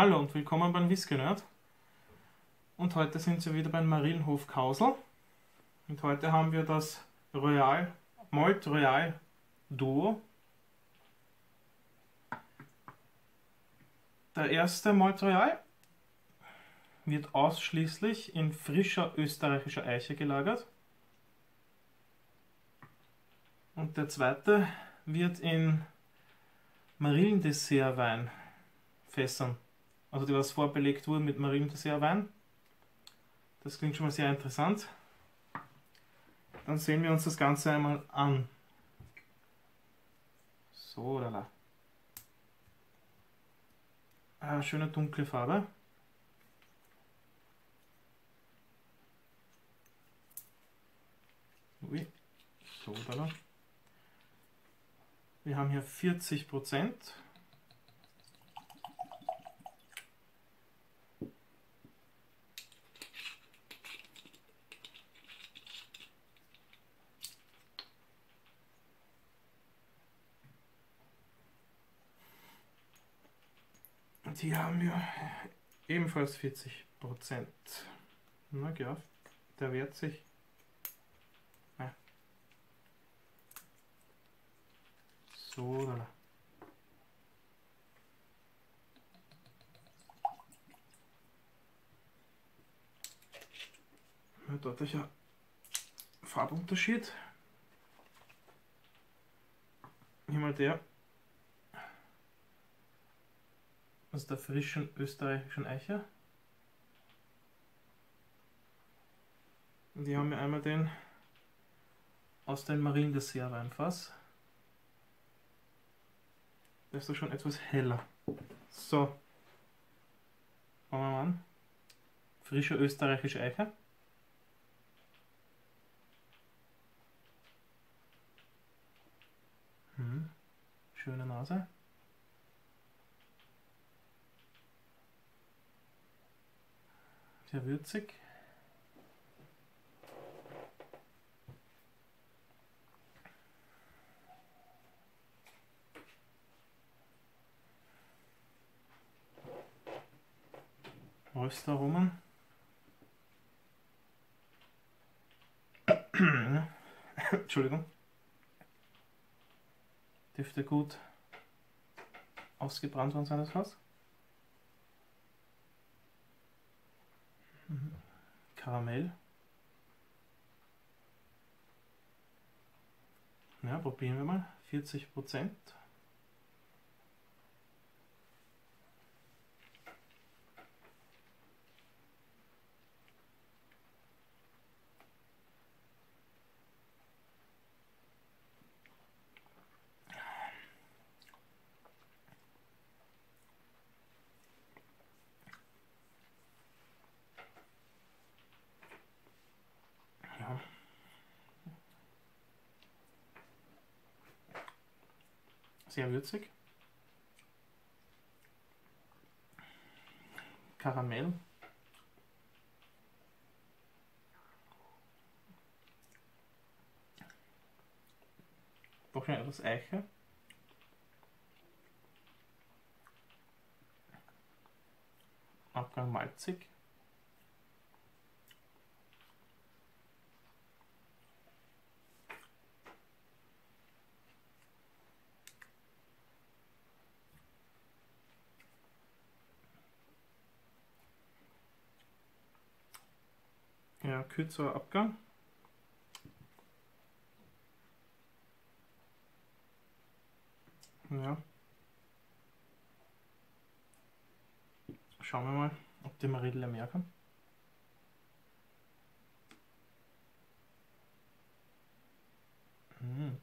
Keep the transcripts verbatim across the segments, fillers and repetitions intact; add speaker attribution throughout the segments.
Speaker 1: Hallo und willkommen beim Whisky Nerd. Und heute sind wir wieder beim Marienhof Kausel. Und heute haben wir das Royal, Malt Royal Duo. Der erste Malt Royal wird ausschließlich in frischer österreichischer Eiche gelagert. Und der zweite wird in Marillen-Dessert-Wein Fässern, also die was vorbelegt wurden mit Marillen-Dessert-Wein. Das klingt schon mal sehr interessant. Dann sehen wir uns das Ganze einmal an. So, lala. Ah, schöne dunkle Farbe. Ui. So, lala. Wir haben hier vierzig Prozent. Und hier haben wir ebenfalls vierzig Prozent. Na ja, der wehrt sich. Ja. So, da. Ein deutlicher Farbunterschied. Hier mal der aus der frischen österreichischen Eiche. Und hier haben wir einmal den aus dem Marillen-Dessert-Weinfass. Der ist doch schon etwas heller. So. Schauen wir mal an. Frische österreichische Eiche. Hm. Schöne Nase. Sehr würzig. Röstaromen. Entschuldigung. Dürfte gut ausgebrannt worden sein, das Haus. Mhm. Karamell. Ja, probieren wir mal. vierzig Prozent. Ja. Sehr würzig. Karamell. Doch schon etwas Eiche. Abgang malzig. Ja, kürzerer Abgang. Ja. Schauen wir mal, ob die Marille mehr kann. Hm.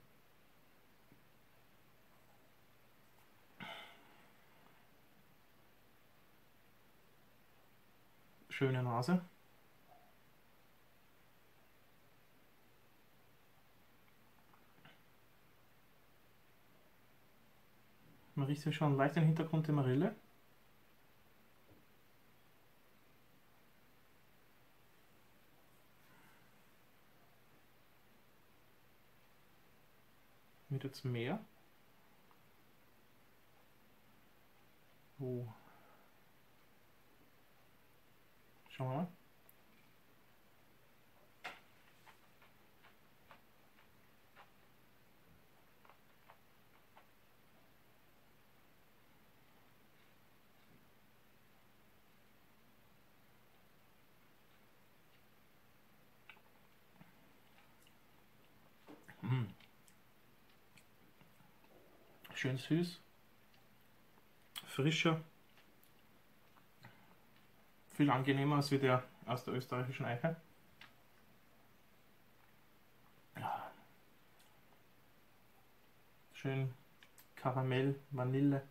Speaker 1: Schöne Nase. Man riecht ja schon leicht den Hintergrund der Marille. Wird jetzt mehr. Oh. Schauen wir mal. Mm. Schön süß, frischer, viel angenehmer als wie der aus der österreichischen Eiche. Ja. Schön Karamell, Vanille.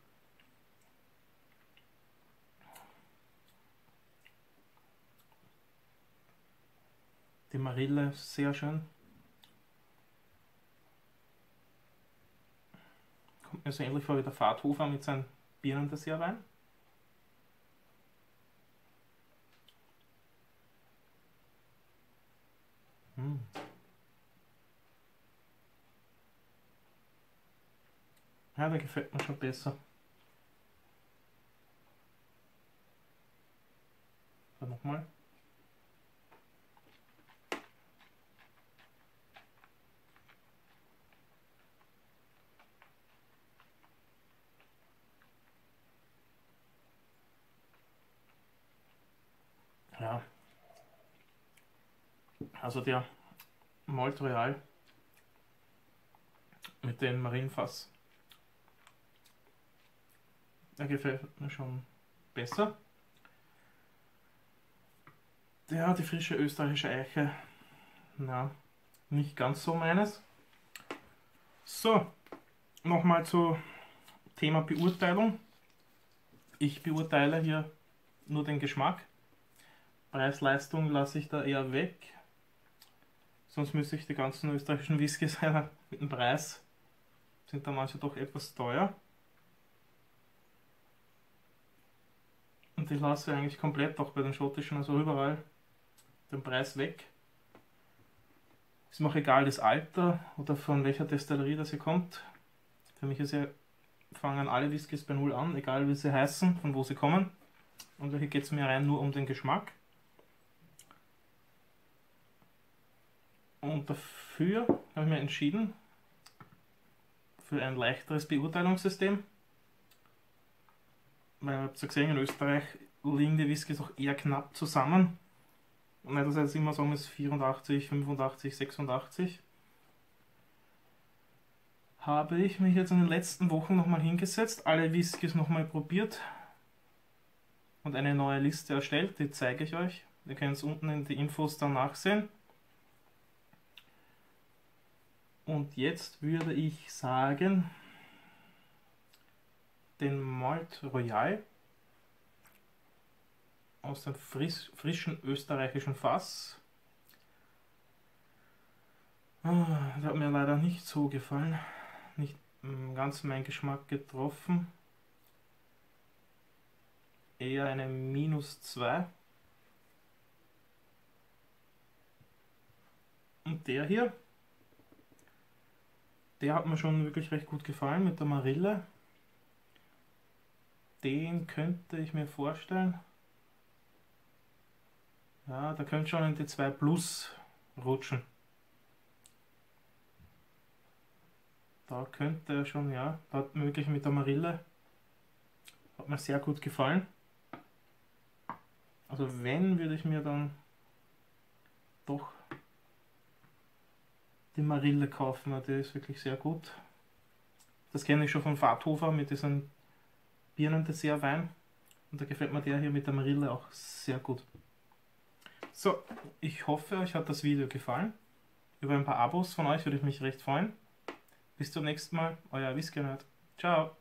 Speaker 1: Die Marille sehr schön. Kommt mir so ähnlich vor wie der Pfadhofer mit seinem Birnendessertwein. Hm. Ja, der gefällt mir schon besser. Dann nochmal. Ja. Also der Malt Royal mit dem Marienfass, der gefällt mir schon besser. Ja, die frische österreichische Eiche, na, nicht ganz so meines. So, nochmal zu Thema Beurteilung. Ich beurteile hier nur den Geschmack. Preis-Leistung lasse ich da eher weg. Sonst müsste ich die ganzen österreichischen Whiskys mit dem Preis, sind da manche doch etwas teuer. Und ich lasse eigentlich komplett auch bei den schottischen, also überall, den Preis weg. Ist mir auch egal das Alter oder von welcher Destillerie das hier kommt. Für mich ist ja, fangen alle Whiskys bei Null an, egal wie sie heißen, von wo sie kommen. Und hier geht es mir rein nur um den Geschmack. Und dafür habe ich mich entschieden, für ein leichteres Beurteilungssystem. Weil ihr habt ja gesehen, in Österreich liegen die Whiskys auch eher knapp zusammen. Und nicht, dass ich jetzt immer sagen muss, vierundachtzig, fünfundachtzig, sechsundachtzig. Habe ich mich jetzt in den letzten Wochen nochmal hingesetzt, alle Whiskys nochmal probiert und eine neue Liste erstellt, die zeige ich euch. Ihr könnt es unten in die Infos dann nachsehen. Und jetzt würde ich sagen, den Malt Royal aus dem frisch, frischen österreichischen Fass. Ah, der hat mir leider nicht so gefallen, nicht ganz meinen Geschmack getroffen. Eher eine minus zwei. Und der hier, der hat mir schon wirklich recht gut gefallen mit der Marille. Den könnte ich mir vorstellen. Ja, da könnte schon in die zwei plus rutschen. Da könnte er schon, ja, da hat möglich mit der Marille. Hat mir sehr gut gefallen. Also wenn, würde ich mir dann doch die Marille kaufen, weil die ist wirklich sehr gut. Das kenne ich schon von Pfadhofer mit diesem Birnendessertwein. Und da gefällt mir der hier mit der Marille auch sehr gut. So, ich hoffe, euch hat das Video gefallen. Über ein paar Abos von euch würde ich mich recht freuen. Bis zum nächsten Mal, euer Whisky Nerd. Ciao!